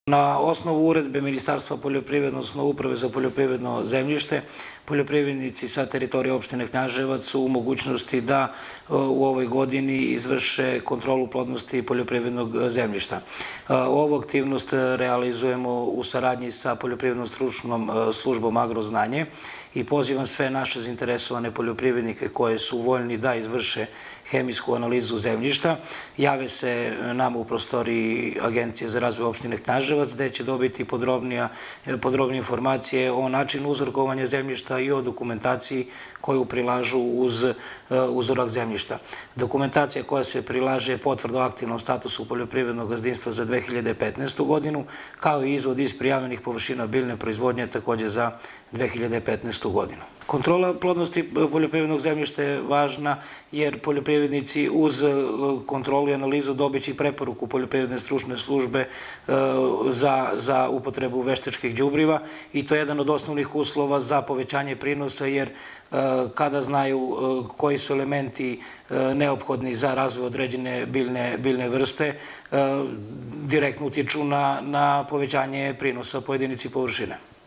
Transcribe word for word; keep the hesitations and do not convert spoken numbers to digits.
Na osnovu uredbe Ministarstva poljoprivrede, odnosno Uprave za poljoprivredno zemljište, poljoprivrednici sa teritorije opštine Knjaževac su u mogućnosti da u ovoj godini izvrše kontrolu plodnosti poljoprivrednog zemljišta. Ovu aktivnost realizujemo u saradnji sa Poljoprivrednom stručnom službom Agroznanje i pozivam sve naše zainteresovane poljoprivrednike koje su voljni da izvrše hemijsku analizu zemljišta, jave se nama u prostoriji Agencije za razvoj opštine Knjaževac, gde će dobiti podrobnije informacije o načinu uzorkovanja zemljišta i o dokumentaciji koju prilažu uz uzorak zemljišta. Dokumentacija koja se prilaže je potvrda o aktivnom statusu poljoprivrednog gazdinstva za dve hiljade petnaestu godinu, kao i izvod iz prijavljenih površina biljne proizvodnje takođe za dve hiljade petnaestu godinu. Kontrola plodnosti poljoprivrednog zemljišta je važna jer poljoprivrednici uz kontrolu i analizu dobiće i preporuku Poljoprivredne stručne službe za upotrebu veštačkih đubriva i to je jedan od osnovnih uslova za povećanje prinosa jer kada znaju koji su elementi neophodni za razvoj određene biljne vrste, direktno utiču na povećanje prinosa po jedinici površine.